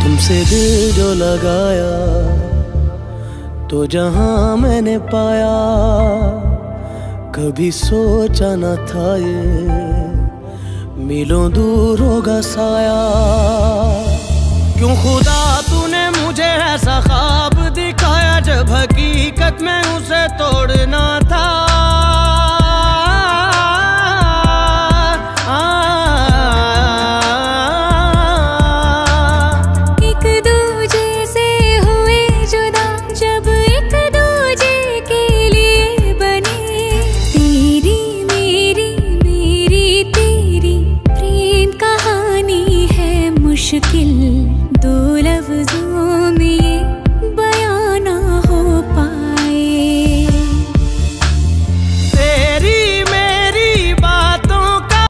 तुमसे दिल जो लगाया तो जहां मैंने पाया, कभी सोचा न था ये मीलों दूर होगा साया। क्यों खुदा तूने मुझे ऐसा ख्वाब दिखाया, जब हकीकत में उसे तोड़ना